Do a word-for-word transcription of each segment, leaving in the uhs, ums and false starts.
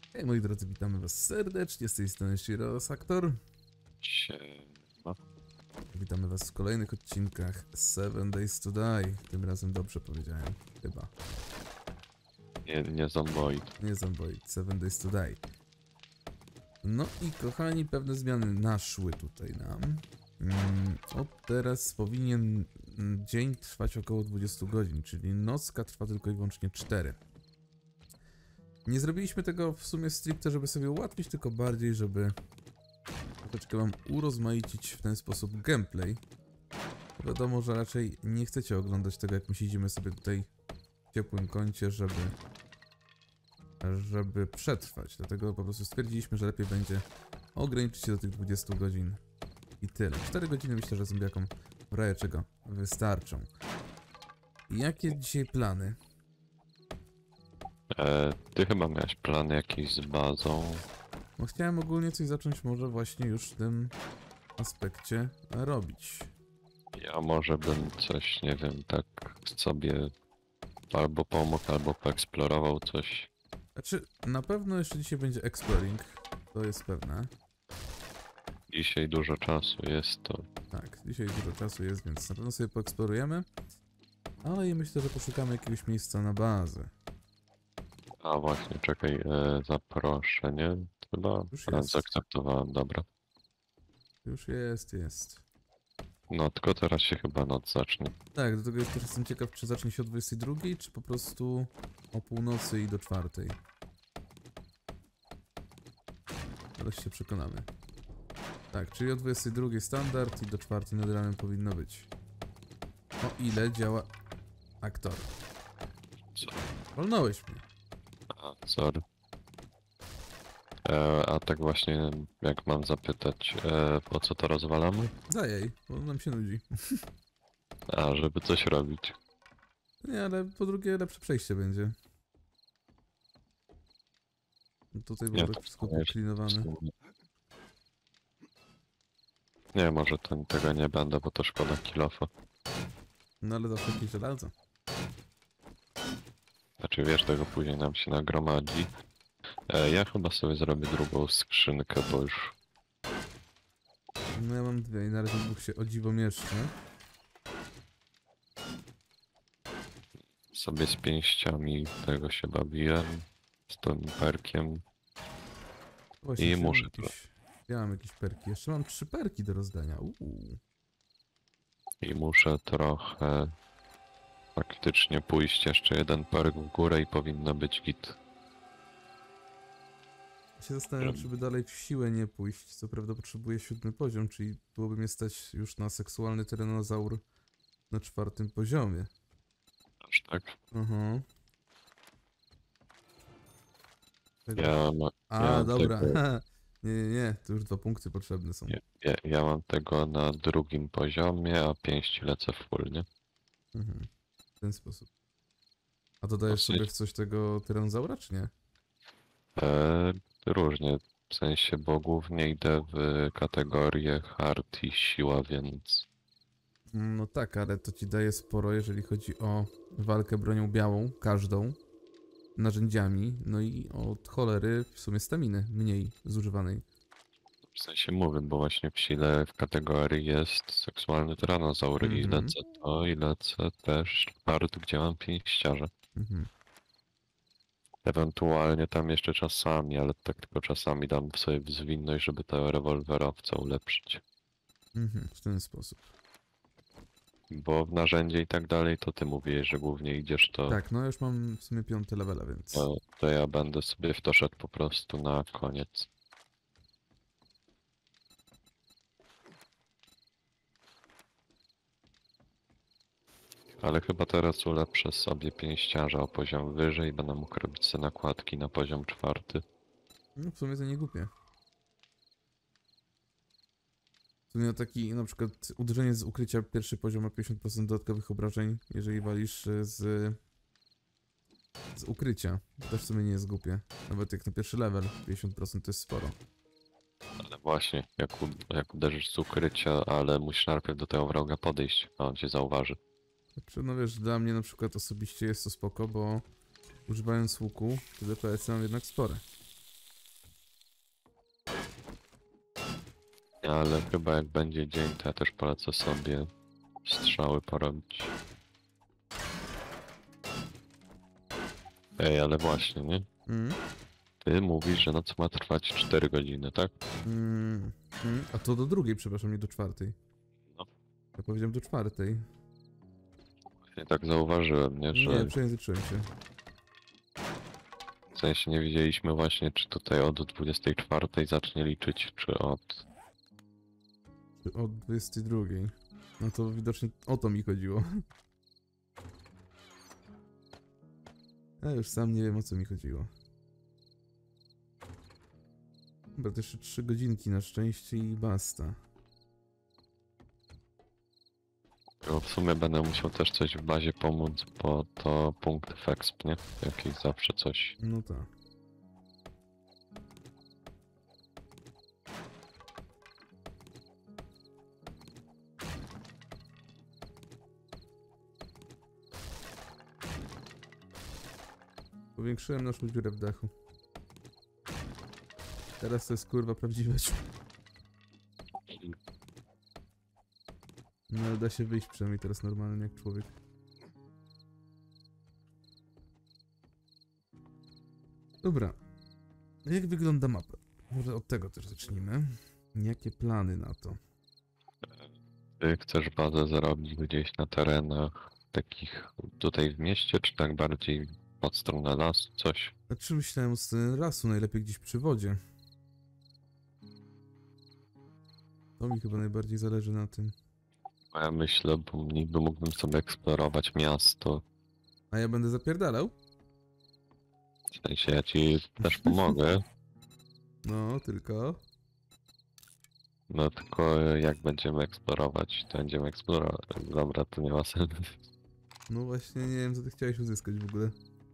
Hej moi drodzy, witamy was serdecznie, z tej strony Shirosaktor. Siema. Witamy was w kolejnych odcinkach Seven Days to Die. Tym razem dobrze powiedziałem, chyba. Nie, nie Zomboid. Nie Zomboid, Seven Days to Die. No i kochani, pewne zmiany naszły tutaj nam. Mm, od teraz powinien dzień trwać około dwadzieścia godzin, czyli nocka trwa tylko i wyłącznie cztery. Nie zrobiliśmy tego w sumie stricte, żeby sobie ułatwić, tylko bardziej, żeby troszeczkę wam urozmaicić w ten sposób gameplay. Wiadomo, że raczej nie chcecie oglądać tego, jak my siedzimy sobie tutaj w ciepłym kącie, żeby żeby przetrwać. Dlatego po prostu stwierdziliśmy, że lepiej będzie ograniczyć się do tych dwudziestu godzin i tyle. cztery godziny myślę, że zombiakom w razie czego wystarczą. Jakie dzisiaj plany? E, ty chyba miałeś plan jakiś z bazą. No chciałem ogólnie coś zacząć może właśnie już w tym aspekcie robić. Ja może bym coś, nie wiem, tak sobie albo pomógł, albo poeksplorował coś. Znaczy, na pewno jeszcze dzisiaj będzie exploring, to jest pewne. Dzisiaj dużo czasu jest to. Tak, dzisiaj dużo czasu jest, więc na pewno sobie poeksplorujemy. Ale i myślę, że poszukamy jakiegoś miejsca na bazę. A właśnie, czekaj, e, zaproszenie chyba. Już A, jest. zaakceptowałem, dobra. Już jest, jest. No, tylko teraz się chyba noc zacznie. Tak, do tego jeszcze jestem ciekaw, czy zacznie się o dwudziestej drugiej, czy po prostu o północy i do czwartej. Zaraz się przekonamy. Tak, czyli o dwudziestej drugiej standard i do czwartej nad ranem powinno być. O ile działa aktor. Co? Wolnąłeś mnie. A, sorry. E, a tak właśnie, jak mam zapytać, e, po co to rozwalamy? Zajej, bo nam się nudzi. A, żeby coś robić. Nie, ale po drugie lepsze przejście będzie. No tutaj w Nie, ogóle to wszystko wiesz, poklinowane. Nie, może ten, tego nie będę, bo to szkoda kilofa. No ale zawsze jakieś żelazo. Znaczy wiesz, tego później nam się nagromadzi. E, ja chyba sobie zrobię drugą skrzynkę, bo już No ja mam dwie i na razie dwóch się o dziwo mieszczę. sobie z pięściami tego się bawiłem. Z tym perkiem. Właśnie, I ja mam muszę jakieś... Ja mam jakieś perki. Jeszcze mam trzy perki do rozdania. Uuu. I muszę trochę faktycznie pójść jeszcze jeden perk w górę i powinno być git. Ja się zastanawiam, czy by dalej w siłę nie pójść. Co prawda potrzebuję siódmy poziom, czyli byłoby mnie stać już na seksualny tyranozaur na czwartym poziomie. Aż tak? Aha. Tego... Ja, ma, A, ja mam dobra. tego, Nie, nie, nie. To już dwa punkty potrzebne są. ja, ja, ja mam tego na drugim poziomie, a pięści lecę w full, nie? Mhm. W ten sposób. A dodajesz sobie w coś tego tyranozaura, czy nie? E, różnie, w sensie, bo głównie idę w kategorię hard i siła, więc No tak, ale to ci daje sporo, jeżeli chodzi o walkę bronią białą, każdą, narzędziami, no i od cholery w sumie staminy mniej zużywanej. w sensie mówię, bo właśnie w sile w kategorii jest seksualny tyranozaur i Mhm. lecę to i lecę też hard, gdzie mam pięściarze. Mhm. Ewentualnie tam jeszcze czasami, ale tak tylko czasami dam sobie w zwinność, żeby tego rewolwerowca ulepszyć. Mhm. W ten sposób. Bo w narzędzie i tak dalej, to ty mówiłeś, że głównie idziesz to, Tak, no już mam w sumie piąty levela, więc... to, to ja będę sobie w to szedł po prostu na koniec. Ale chyba teraz ulepszę sobie pięściarza o poziom wyżej i będę mógł robić sobie nakładki na poziom czwarty. No w sumie to nie głupie. W sumie taki, na przykład uderzenie z ukrycia pierwszy poziom ma pięćdziesiąt procent dodatkowych obrażeń, jeżeli walisz e, z... z ukrycia. To też w sumie nie jest głupie. Nawet jak na pierwszy level, pięćdziesiąt procent to jest sporo. Ale właśnie, jak, u, jak uderzysz z ukrycia, ale musisz najpierw do tego wroga podejść, a on cię zauważy. Znaczy, no wiesz, dla mnie na przykład osobiście jest to spoko, bo używając łuku, to D P S-y mam jednak spore. Ale chyba jak będzie dzień, to ja też polecę sobie strzały porobić. Ej, ale właśnie, nie? Mm. Ty mówisz, że noc ma trwać cztery godziny, tak? Mm. Mm. A to do drugiej, przepraszam, nie do czwartej. No. Ja powiedziałem do czwartej. Ja tak zauważyłem, nie? Że Nie, przejęzyczyłem się. w sensie nie wiedzieliśmy właśnie, czy tutaj od dwudziestej czwartej zacznie liczyć, czy od... Czy od dwudziestej drugiej. No to widocznie o to mi chodziło. Ja już sam nie wiem, o co mi chodziło. Dobra, to jeszcze trzy godzinki na szczęście i basta. Bo w sumie będę musiał też coś w bazie pomóc, bo to punkt exp, nie? Jakiś zawsze coś. No tak. Powiększyłem naszą dziurę w dachu. Teraz to jest kurwa prawdziwe. No ale da się wyjść przynajmniej teraz normalnie jak człowiek. Dobra. Jak wygląda mapa? Może od tego też zacznijmy. Jakie plany na to? Ty chcesz bazę zrobić gdzieś na terenach takich tutaj w mieście, czy tak bardziej pod stronę lasu, coś? Znaczy myślałem o scenie lasu, najlepiej gdzieś przy wodzie. To mi chyba najbardziej zależy na tym. A ja myślę, bo niby mógłbym sobie eksplorować miasto. A ja będę zapierdalał? W sensie ja ci też pomogę. No, tylko... No tylko jak będziemy eksplorować, to będziemy eksplorować. Dobra, to nie ma sensu. No właśnie, nie wiem co ty chciałeś uzyskać w ogóle.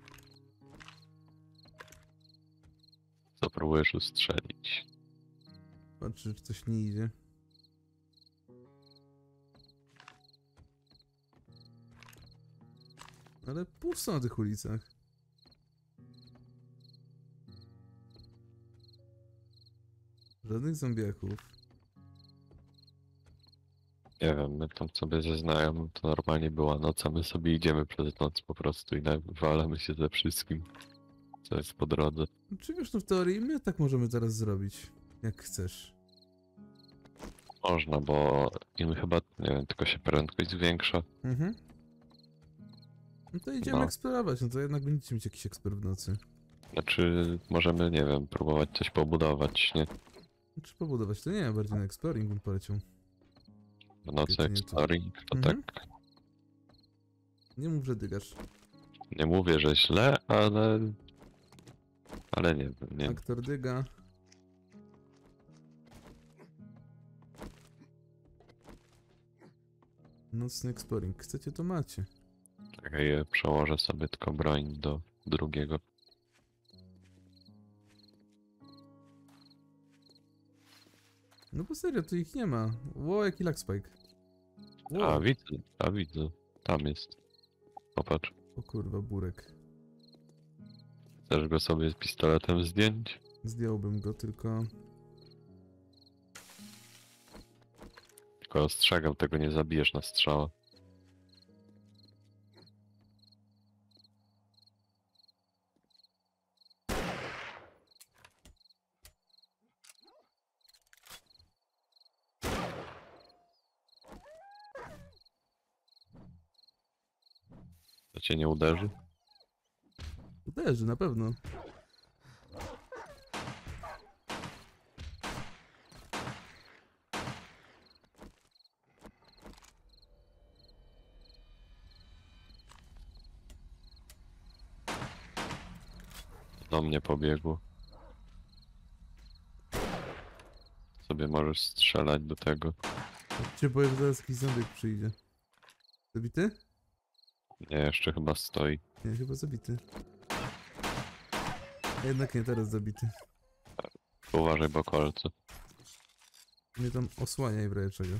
Co próbujesz ustrzelić? Patrzę, czy coś nie idzie. Ale pusto na tych ulicach. Żadnych zombiaków. Nie wiem, my tam sobie ze znajomym to normalnie była noc, a my sobie idziemy przez noc po prostu i nawalamy się ze wszystkim, co jest po drodze. Czy wiesz, no w teorii my tak możemy zaraz zrobić, jak chcesz. Można, bo im chyba, nie wiem, tylko się prędkość zwiększa. Mhm. No to idziemy No. eksplorować, no to jednak będziecie mieć jakiś ekspert w nocy. Znaczy, możemy, nie wiem, próbować coś pobudować, nie? Czy pobudować? To nie, bardziej na exploring bym poleciał. W nocy Jedynie to. exploring, to Mhm. tak. Nie mów, że dygasz. Nie mówię, że źle, ale... Ale nie wiem, nie. Aktor dyga. Nocny exploring. Chcecie, to macie. Czekaj, ja przełożę sobie tylko broń do drugiego. No bo serio, tu ich nie ma. Ło, jaki lag spike. A, Ło. widzę, a widzę. Tam jest. Popatrz. O kurwa, burek. Chcesz go sobie z pistoletem zdjąć? Zdjąłbym go, tylko... Tylko ostrzegam, tego nie zabijesz na strzała. To cię nie uderzy? Uderzy, na pewno. Do mnie pobiegł. Sobie możesz strzelać do tego. Cię boję, że zaraz jakiś zombie przyjdzie. Zabity? Nie, jeszcze chyba stoi. Nie, chyba zabity. A jednak nie, teraz zabity. Uważaj, bo kolce. Mnie tam osłaniaj w razie czego.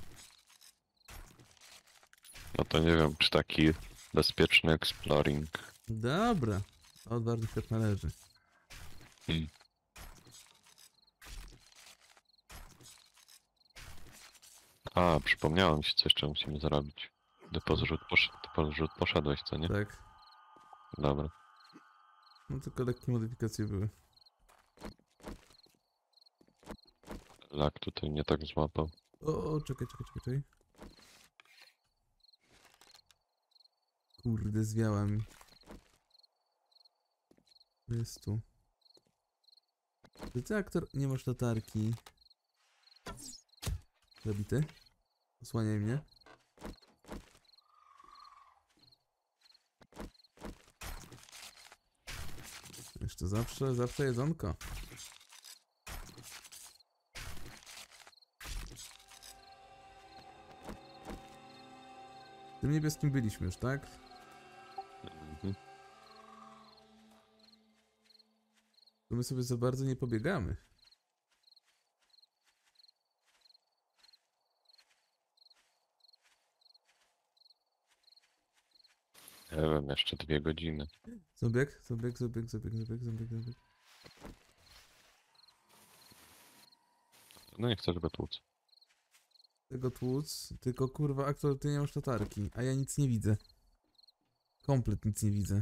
No to nie wiem, czy taki bezpieczny exploring. Dobra. Od bardzo tak należy. Hmm. A, przypomniałem się, co jeszcze musimy zrobić. Depozyt posz... Depozyt poszedłeś, co nie? Tak. Dobra. No tylko lekkie modyfikacje były. Lak tutaj nie tak złapał. O, o, czekaj, czekaj, czekaj, czekaj. Kurde, zwiała mi. Jest tu. Czy ty, aktor, nie masz latarki? Zabity? Osłaniaj mnie. Jeszcze zawsze, zawsze jedzonko. W tym niebieskim byliśmy już, tak? Mhm. To my sobie za bardzo nie pobiegamy. Nie wiem, jeszcze dwie godziny. Zobieg, zobieg, zobieg, zobieg, zobieg, zobieg, zobieg. No nie chcesz go tłuc. Tego tłuc, tylko kurwa, aktor, ty nie masz latarki, a ja nic nie widzę. Komplet nic nie widzę.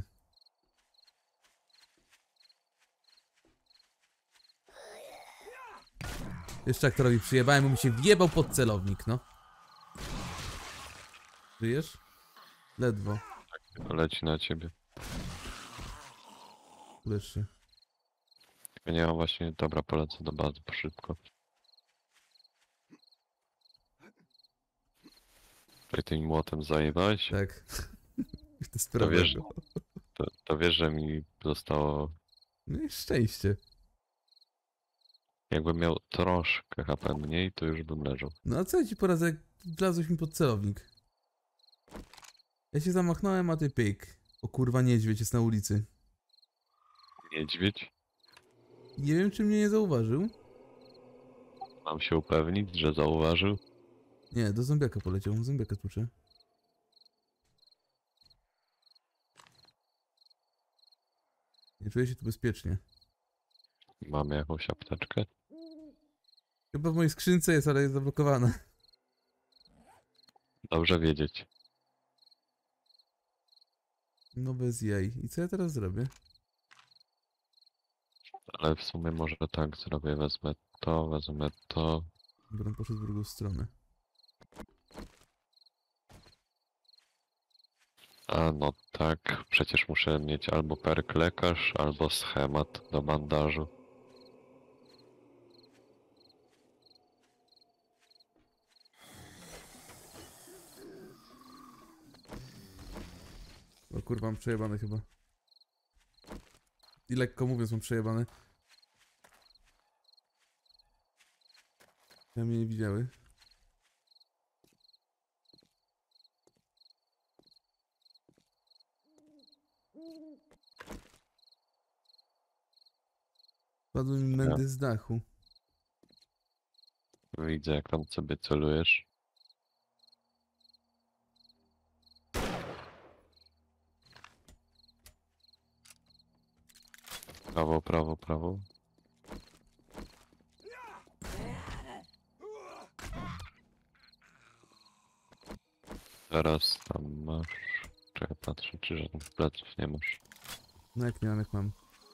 Jeszcze aktorowi przyjebałem, bo mi się wjebał pod celownik, no. Żyjesz? Ledwo. Leci na ciebie. Lecz się. Tylko nie mam właśnie... Dobra, polecę do bazy szybko. Czy tym młotem zajebałeś? Tak. To To sprawa. wiesz, to, to wiesz, że mi zostało... No i szczęście. Jakbym miał troszkę H P mniej, to już bym leżał. No a co ja ci poradzę, jak wlazłeś mi pod celownik? Ja się zamachnąłem, a ty pyk. O kurwa, niedźwiedź jest na ulicy. Niedźwiedź? Nie wiem, czy mnie nie zauważył. Mam się upewnić, że zauważył. Nie, do zombiaka poleciał, zombiaka tłucze. Nie czuję się tu bezpiecznie. Mamy jakąś apteczkę. Chyba w mojej skrzynce jest, ale jest zablokowana. Dobrze wiedzieć. No bez jaj. I co ja teraz zrobię? Ale w sumie może tak zrobię. Wezmę to, wezmę to. Dobra, on poszedł w drugą stronę. A no tak, przecież muszę mieć albo perk lekarz, albo schemat do bandażu. O kurwa, mam przejebane chyba. I lekko mówiąc, mam przejebane. Ja mnie nie widziały. Padły mi mędy z dachu. Widzę, jak tam sobie celujesz. Prawo, prawo, prawo. Zaraz tam masz... Czekaj, patrzę, czy żadnych pleców nie masz. No jak nie mam, jak mam.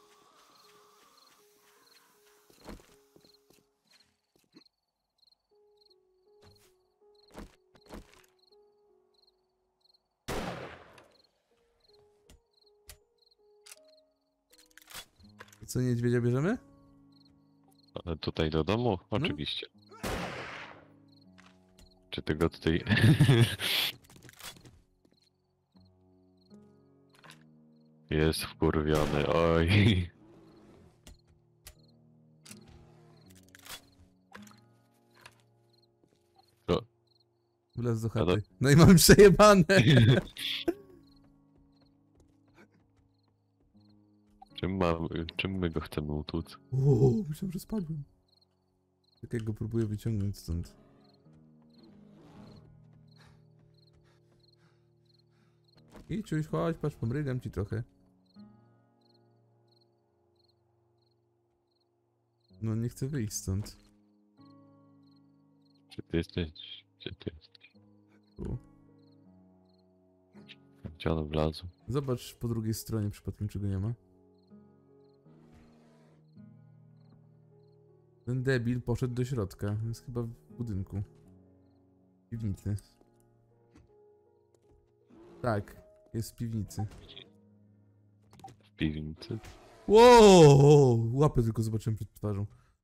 Co, niedźwiedzia bierzemy? Ale tutaj do domu? Oczywiście. Czy ty go tutaj... Jest wkurwiony, oj. To... Wlazł do A do- chaty. No i mamy przejebane! Czym, mam, czym my go chcemy utłuc? O, myślałem, że spadłem. Tak jak go próbuję wyciągnąć stąd. I czuć, chodź, patrz, pomrygam ci trochę. No nie chcę wyjść stąd. Czy ty jesteś Gdzie ty jesteś? Tu. Gdzie on wlazł? Zobacz po drugiej stronie przypadkiem czego nie ma. Ten debil poszedł do środka. Jest chyba w budynku. W piwnicy. Tak, jest w piwnicy. W piwnicy? Wow! Łapę tylko zobaczyłem przed twarzą.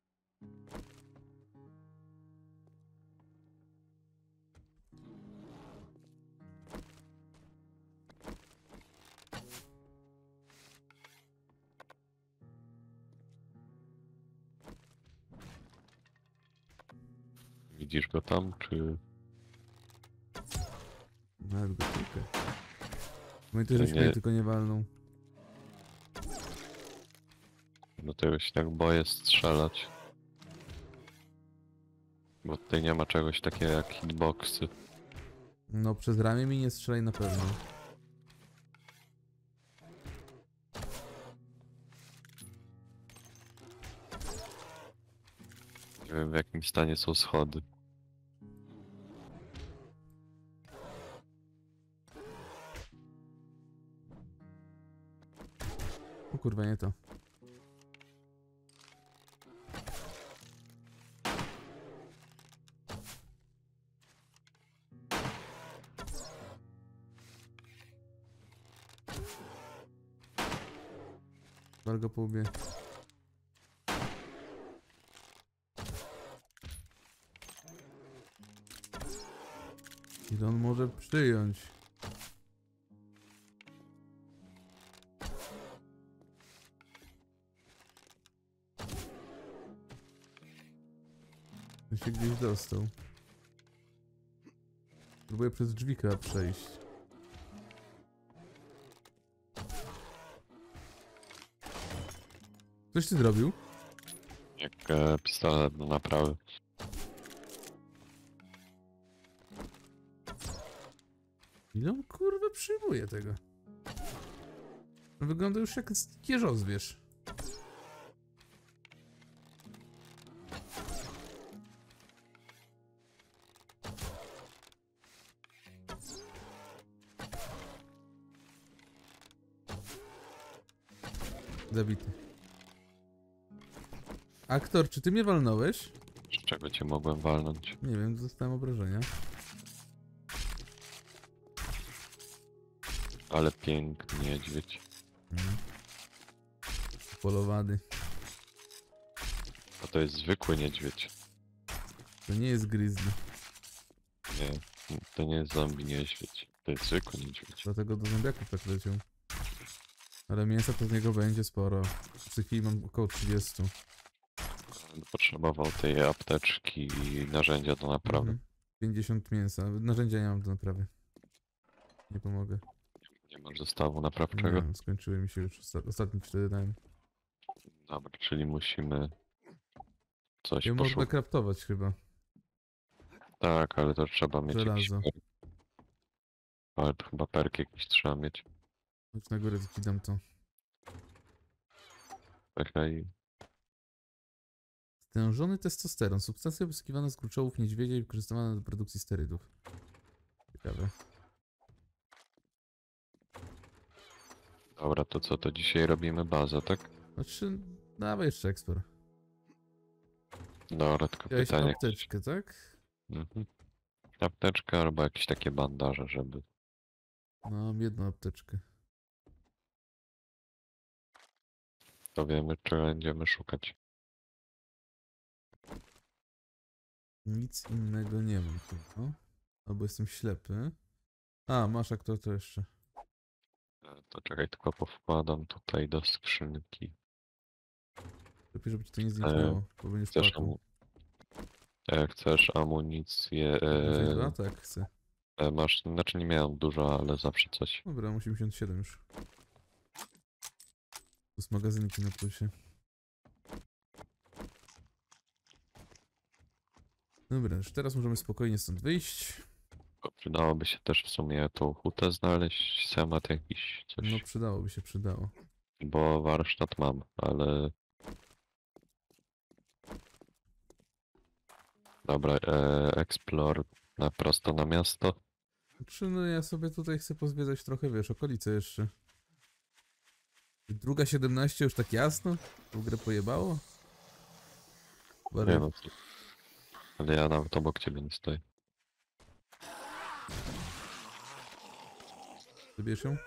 Widzisz go tam, czy... Nawet go tylko. Mój też To żeś mnie nie- tylko nie walnął. Do tego się tak boję strzelać. Bo tutaj nie ma czegoś takiego jak hitboxy. No przez ramię mi nie strzelaj na pewno. Nie wiem w jakim stanie są schody. O kurwa, nie to. Wal go po łbie. Ile on może przyjąć? On się gdzieś dostał. Próbuję przez drzwi chyba przejść. Coś ty zrobił? Jak e, pistolet do naprawy. Ile on kurwa przyjmuje tego? On wygląda już jak kierzozbierz. Zabity. Aktor, czy ty mnie walnąłeś? Z czego cię mogłem walnąć? Nie wiem, dostałem obrażenia. Ale piękny niedźwiedź. Mhm. Polowany. A to jest zwykły niedźwiedź. To nie jest grizzly. Nie, to nie jest zombie niedźwiedź. To jest zwykły niedźwiedź. Dlatego do zombiaków tak leciał. Ale mięsa to z niego będzie sporo. W tej chwili mam około trzydziestu. Potrzebował tej apteczki i narzędzia do naprawy. Mhm. pięćdziesiąt mięsa. Narzędzia nie mam do naprawy. Nie pomogę. Nie masz zestawu naprawczego? Nie, skończyły mi się już. Osta ostatni cztery dałem. Dobra, czyli musimy coś Je można poszukać. kraftować chyba. Tak, ale to trzeba mieć jakiś Żelazo. perk. Ale to chyba perk jakiś trzeba mieć. Chodź na górę, ci dam to. Czekaj. Stężony testosteron. Substancja pozyskiwana z kurczołów niedźwiedzia i wykorzystywana do produkcji sterydów. Ciekawe. Dobra, to co, to dzisiaj robimy bazę, tak? Znaczy, dawaj jeszcze eksport. Dobra, tylko Miałeś pytanie. apteczkę, tak? Mhm. Apteczka albo jakieś takie bandaże, żeby... No, mam jedną apteczkę. To wiemy, czy będziemy szukać. Nic innego nie mam tylko. Albo jestem ślepy. A, masz aktor to jeszcze. E, To czekaj, tylko powkładam tutaj do skrzynki. Lepiej, żeby ci to nie zniknęło, bo będziesz Chcesz, płakał. amu... e, chcesz amunicję? Znaczy, E... A tak, chcę. E, masz, znaczy nie miałem dużo, ale zawsze coś. Dobra, mam osiemdziesiąt siedem już. Plus magazynki na plusie. Dobra, już teraz możemy spokojnie stąd wyjść. Bo przydałoby się też w sumie tą hutę znaleźć, schemat jakiś, coś. No przydałoby się, przydało. Bo warsztat mam, ale... Dobra, e, Explore Na prosto na miasto? Czy no ja sobie tutaj chcę pozwiedzać trochę, wiesz, okolice jeszcze. Druga siedemnaście już tak jasno? Tą grę pojebało? Nie Bary, no, co- ale ja nawet obok ciebie nie stoję. wybierz ją.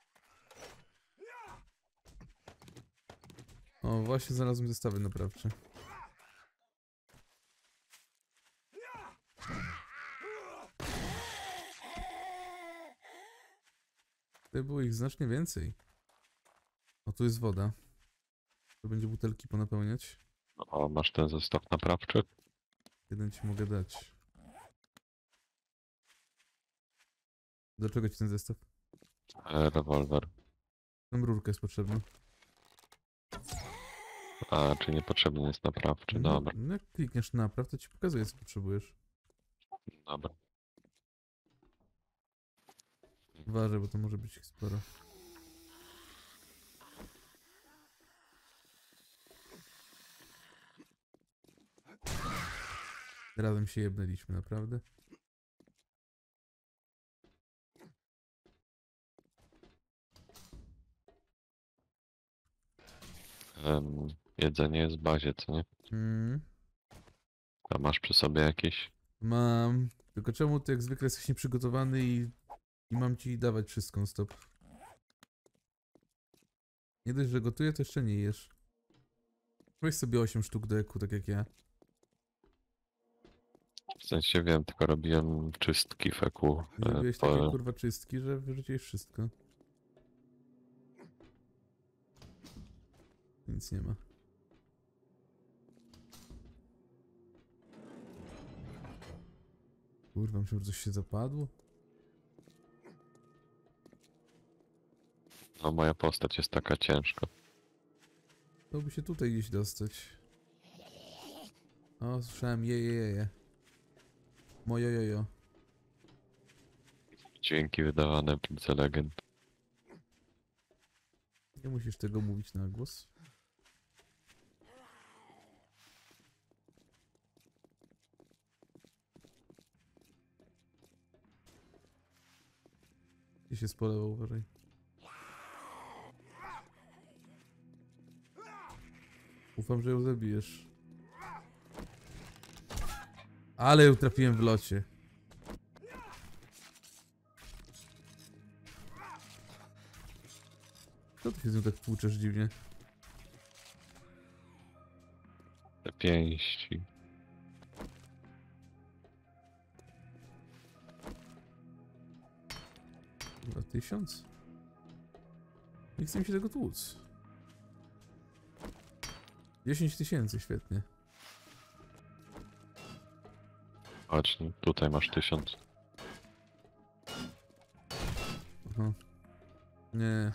O, właśnie znalazłem zestawy naprawcze. Tutaj było ich znacznie więcej. O, tu jest woda. To będzie butelki ponapełniać. O, masz ten zestaw naprawczy? Jeden ci mogę dać. Do czego ci ten zestaw? E, rewolwer. Tam rurka jest potrzebna. A, czy niepotrzebny jest naprawczy? No, Dobra, no jak klikniesz napraw, to ci pokazuje, co potrzebujesz. dobra. Uważaj, bo to może być ich sporo. Razem się jebnęliśmy, naprawdę. Em, jedzenie jest w bazie, co nie? Mm, A masz przy sobie jakieś? mam. Tylko czemu ty jak zwykle jesteś nieprzygotowany i, i mam ci dawać wszystko non stop? Nie dość, że gotuję, to jeszcze nie jesz. Weź sobie osiem sztuk do eku, tak jak ja. W sensie wiem, tylko robiłem czystki w E Q. I E, zrobiłeś po... takie kurwa czystki, że wyrzuciłeś wszystko. Nic nie ma. Kurwa, myślę, że coś się zapadło. No moja postać jest taka ciężka. Dałoby się tutaj gdzieś dostać. O, słyszałem je, je, je, je. Mojo jojo. Dźwięki wydawane w Lidze Legend. Nie musisz tego mówić na głos. Gdzie się spolewał, uważaj. Ufam, że ją zabijesz. Ale ją trafiłem w locie. Co ty się z nią tak tłuczesz dziwnie? Te pięści. Chyba tysiąc? Nie chce mi się tego tłuc. dziesięć tysięcy, świetnie. Chodź, no, tutaj masz tysiąc. Aha. Nie.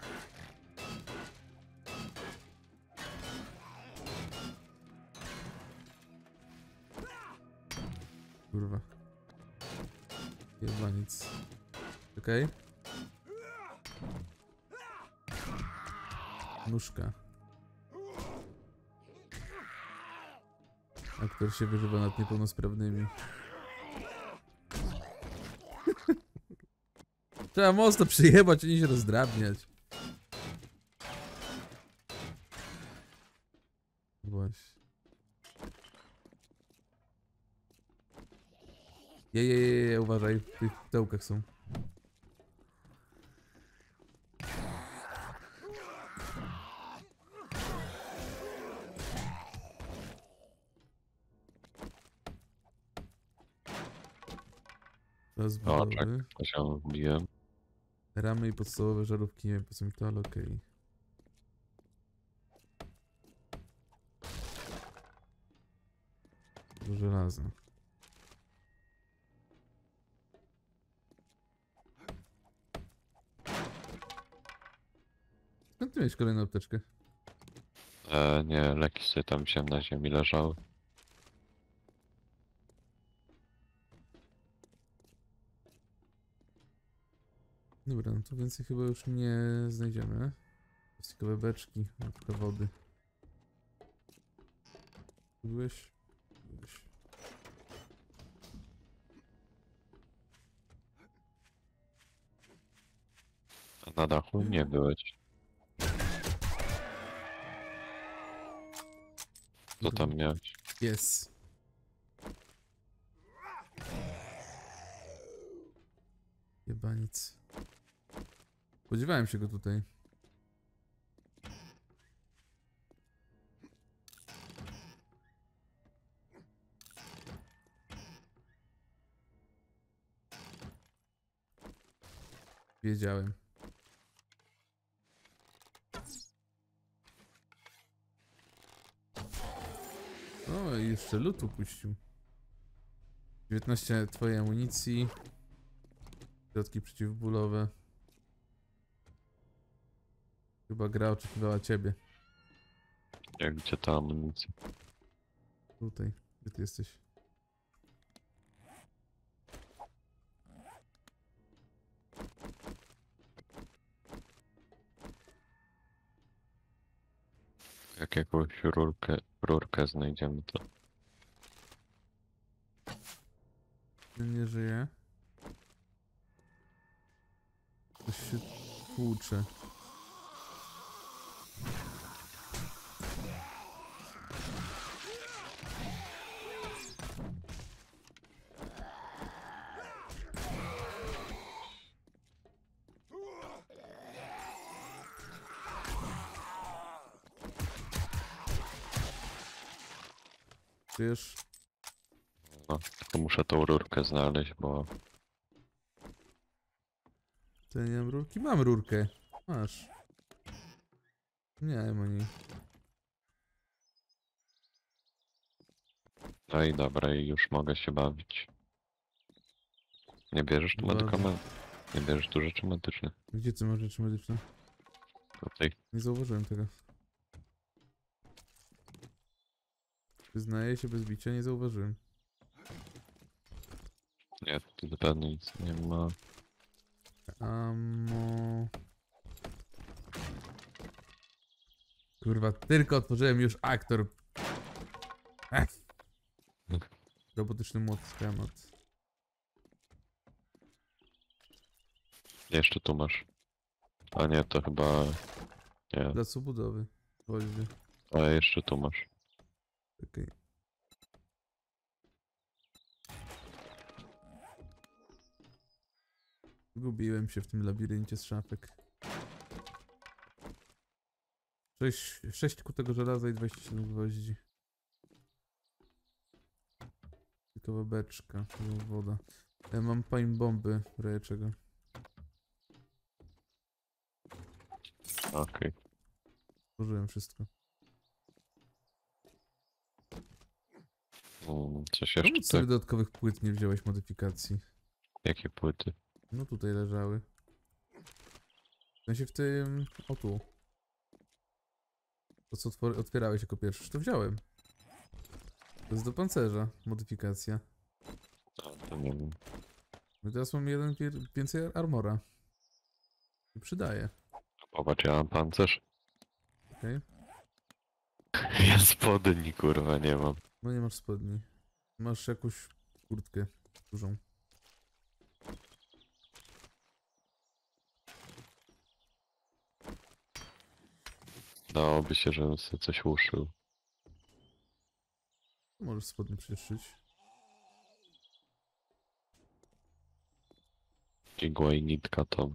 Kurwa. Chyba nic. Okej. Nóżka. Aktor się wyżywa nad niepełnosprawnymi. Trzeba mocno przyjebać, a nie się rozdrabniać. Właśnie. Je, je, je, je, uważaj, w tych pudełkach są. O, Rozbudowy. czek, to się wbiłem. Ramy i podstawowe żarówki, nie wiem po co mi to, ale okej. Do żelaza. Skąd ty miałeś kolejną apteczkę? E, nie, leki sobie tam się na ziemi leżały. Dobra, no to więcej chyba już nie znajdziemy. Plastikowe beczki, trochę wody. Byłeś? Byłeś. A na dachu nie byłeś. Co tam miałeś? Jest. Chyba nic. Spodziewałem się go tutaj. Wiedziałem. O, i jeszcze lutu puścił. dziewiętnaście twojej amunicji. Środki przeciwbólowe. Chyba gra oczekiwała ciebie. Jak gdzie ta amunicja? Tutaj. Gdzie ty jesteś? Jak jakąś rurkę, rurkę znajdziemy, to Ten nie żyje. Coś się tłucze. Wiesz? no, tylko muszę tą rurkę znaleźć, bo To ja nie mam rurki? Mam rurkę. Masz. Nie mam ani. no i dobra, i już mogę się bawić. Nie bierzesz tu Bardzo. medykament? Nie bierzesz tu rzeczy medycznych? Gdzie ty masz rzeczy medyczne? Tutaj. Nie zauważyłem tego. Przyznaję się bez bicia, nie zauważyłem. Nie, tu zapewne nic nie ma. Amo... Kurwa, tylko otworzyłem już aktor. Ech. Robotyczny młot, schemat. Jeszcze tu masz. A nie, to chyba... Nie, Placu budowy. Woźby. ale jeszcze tu masz. Okej. Gubiłem się w tym labiryncie z szafek. Sześć, sześć kutego żelaza i dwadzieścia siedem gwoździ. Tylko beczka, woda. Ja mam pań bomby, w razie czego. Okej. Użyłem wszystko. Mm, coś Czemu jeszcze sobie tak? dodatkowych płyt nie wziąłeś modyfikacji? Jakie płyty? No tutaj leżały. W sensie w tym... O tu. To co otwor- otwierałeś jako pierwszy, to wziąłem. To jest do pancerza, modyfikacja. A, to nie wiem. No teraz mam jeden wier- więcej armora. I przydaje, Popatrz, ja mam pancerz. okej? Ja spodni, kurwa, nie mam. No nie masz spodni. Masz jakąś kurtkę dużą. Dałoby się, żebym sobie coś uszył. Możesz spodnie przecież szyć. Igła i nitka to...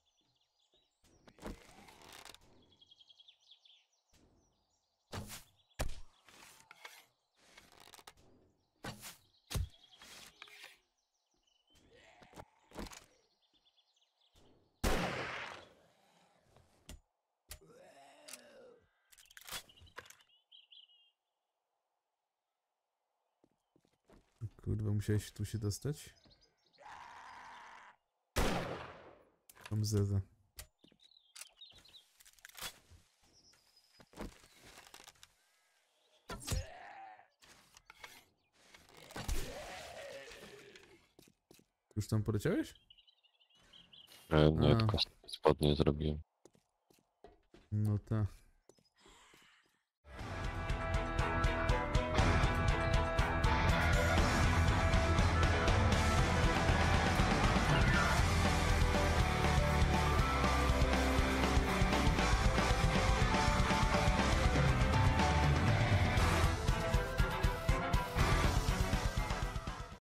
Kurwa, musiałeś tu się dostać? Tam zeza. Już tam poleciałeś? E, nie, A. tylko spodnie zrobiłem. No tak.